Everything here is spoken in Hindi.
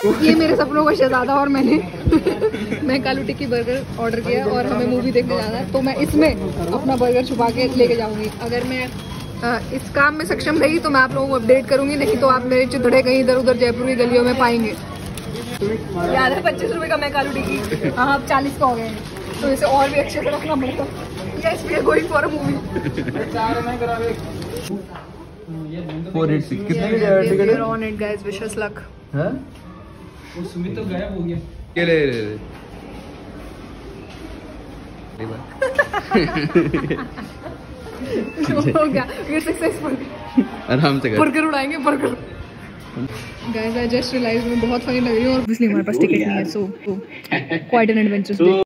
ये मेरे सपनों का शहजादा और मैं कालू टिक्की बर्गर ऑर्डर किया और हमें मूवी देखने जाना है, तो मैं इसमें अपना बर्गर छुपा के लेके जाऊंगी। अगर मैं इस काम में सक्षम रही तो मैं आप लोगों को अपडेट करूंगी, नहीं तो आप मेरे चिथड़े कहीं इधर उधर जयपुर की गलियों में पाएंगे। याद है 25 रुपए का मैं कालू टिक्की, हाँ अब 40 का हो गया है, तो इसे और भी अच्छे से रखना पड़ेगा। Yes we are going for a movie. 486 कितने की टिकट है? On it guys, wish us luck. हां वो सुमित तो गायब हो गया। के ले हो गया, ये सक्सेसफुल। आराम से कर, बर्गर उड़ाएंगे burger. Guys I just realise मैं बहुत फनी लग रही हूँ और इसलिए हमारे पास टिकट नहीं है, so quite an adventurous day.